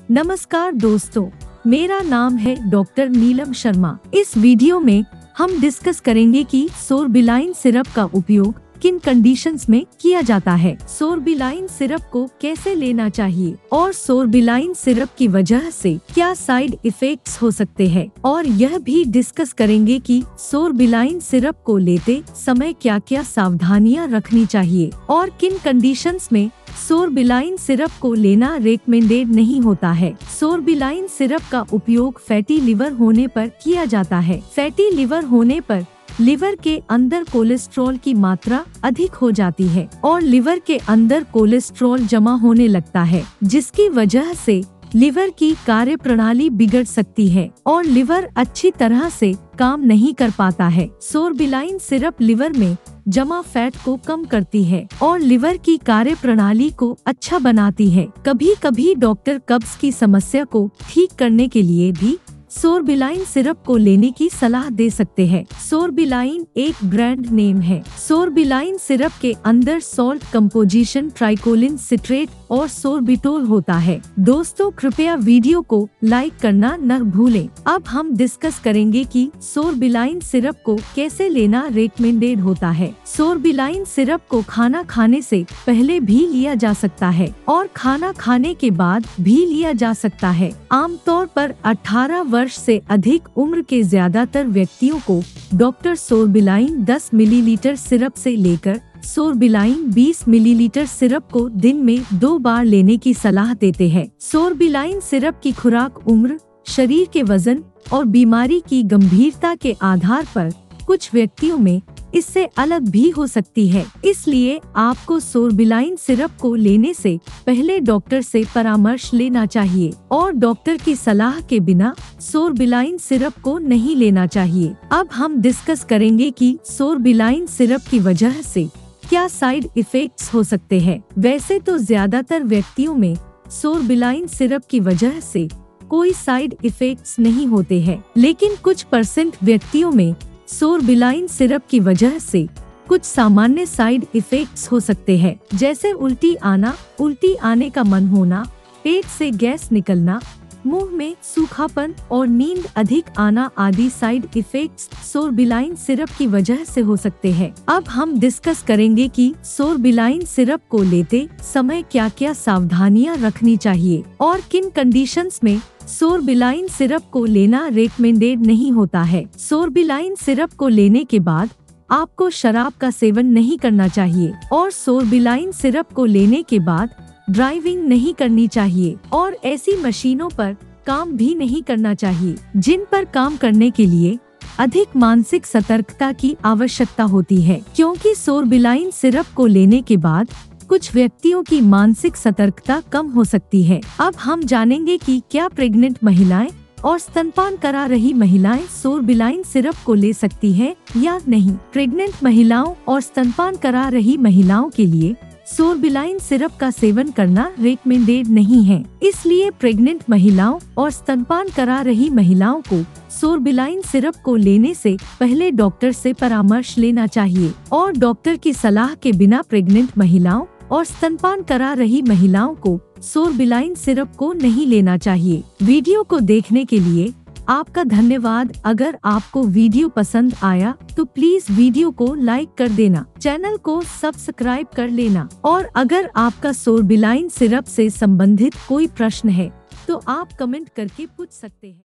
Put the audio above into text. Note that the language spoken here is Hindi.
नमस्कार दोस्तों, मेरा नाम है डॉक्टर नीलम शर्मा। इस वीडियो में हम डिस्कस करेंगे कि सोर्बिलाइन सिरप का उपयोग किन कंडीशंस में किया जाता है, सोर्बिलाइन सिरप को कैसे लेना चाहिए और सोर्बिलाइन सिरप की वजह से क्या साइड इफेक्ट्स हो सकते हैं, और यह भी डिस्कस करेंगे कि सोर्बिलाइन सिरप को लेते समय क्या क्या सावधानियां रखनी चाहिए और किन कंडीशंस में सोर्बिलाइन सिरप को लेना रेकमेंडेड नहीं होता है। सोर्बिलाइन सिरप का उपयोग फैटी लिवर होने पर किया जाता है। फैटी लिवर होने पर लिवर के अंदर कोलेस्ट्रॉल की मात्रा अधिक हो जाती है और लिवर के अंदर कोलेस्ट्रॉल जमा होने लगता है, जिसकी वजह से लिवर की कार्य प्रणाली बिगड़ सकती है और लिवर अच्छी तरह से काम नहीं कर पाता है। सोर्बिलाइन सिरप लिवर में जमा फैट को कम करती है और लिवर की कार्य प्रणाली को अच्छा बनाती है। कभी कभी डॉक्टर कब्ज की समस्या को ठीक करने के लिए भी सोर्बिलाइन सिरप को लेने की सलाह दे सकते हैं। सोर्बिलाइन एक ब्रांड नेम है। सोर्बिलाइन सिरप के अंदर सॉल्ट कंपोजिशन ट्राइकोलिन सिट्रेट और सोर्बिटोल होता है। दोस्तों, कृपया वीडियो को लाइक करना न भूलें। अब हम डिस्कस करेंगे कि सोर्बिलाइन सिरप को कैसे लेना रेकमेंडेड होता है। सोर्बिलाइन सिरप को खाना खाने से पहले भी लिया जा सकता है और खाना खाने के बाद भी लिया जा सकता है। आमतौर पर 18 वर्ष से अधिक उम्र के ज्यादातर व्यक्तियों को डॉक्टर सोर्बिलाइन 10 मिलीलीटर सिरप से लेकर सोर्बिलाइन 20 मिलीलीटर सिरप को दिन में 2 बार लेने की सलाह देते हैं। सोर्बिलाइन सिरप की खुराक उम्र, शरीर के वजन और बीमारी की गंभीरता के आधार पर कुछ व्यक्तियों में इससे अलग भी हो सकती है, इसलिए आपको सोर्बिलाइन सिरप को लेने से पहले डॉक्टर से परामर्श लेना चाहिए और डॉक्टर की सलाह के बिना सोर्बिलाइन सिरप को नहीं लेना चाहिए। अब हम डिस्कस करेंगे कि सोर्बिलाइन सिरप की वजह से क्या साइड इफेक्ट्स हो सकते हैं। वैसे तो ज्यादातर व्यक्तियों में सोर्बिलाइन सिरप की वजह से कोई साइड इफेक्ट्स नहीं होते हैं, लेकिन कुछ % व्यक्तियों में सोर्बिलाइन सिरप की वजह से कुछ सामान्य साइड इफेक्ट्स हो सकते हैं, जैसे उल्टी आना, उल्टी आने का मन होना, पेट से गैस निकलना, मुंह में सूखापन और नींद अधिक आना आदि साइड इफेक्ट्स सोर्बिलाइन सिरप की वजह से हो सकते हैं। अब हम डिस्कस करेंगे कि सोर्बिलाइन सिरप को लेते समय क्या क्या सावधानियां रखनी चाहिए और किन कंडीशंस में सोर्बिलाइन सिरप को लेना रेकमेंडेड नहीं होता है। सोर्बिलाइन सिरप को लेने के बाद आपको शराब का सेवन नहीं करना चाहिए और सोर्बिलाइन सिरप को लेने के बाद ड्राइविंग नहीं करनी चाहिए और ऐसी मशीनों पर काम भी नहीं करना चाहिए जिन पर काम करने के लिए अधिक मानसिक सतर्कता की आवश्यकता होती है, क्योंकि सोर्बिलाइन सिरप को लेने के बाद कुछ व्यक्तियों की मानसिक सतर्कता कम हो सकती है। अब हम जानेंगे कि क्या प्रेग्नेंट महिलाएं और स्तनपान करा रही महिलाएं सोर्बिलाइन सिरप को ले सकती है या नहीं। प्रेग्नेंट महिलाओं और स्तनपान करा रही महिलाओं के लिए सोर्बिलाइन सिरप का सेवन करना रेकमेंडेड नहीं है, इसलिए प्रेग्नेंट महिलाओं और स्तनपान करा रही महिलाओं को सोर्बिलाइन सिरप को लेने से पहले डॉक्टर से परामर्श लेना चाहिए और डॉक्टर की सलाह के बिना प्रेग्नेंट महिलाओं और स्तनपान करा रही महिलाओं को सोर्बिलाइन सिरप को नहीं लेना चाहिए। वीडियो को देखने के लिए आपका धन्यवाद। अगर आपको वीडियो पसंद आया तो प्लीज वीडियो को लाइक कर देना, चैनल को सब्सक्राइब कर लेना और अगर आपका सोर्बिलाइन सिरप से संबंधित कोई प्रश्न है तो आप कमेंट करके पूछ सकते हैं।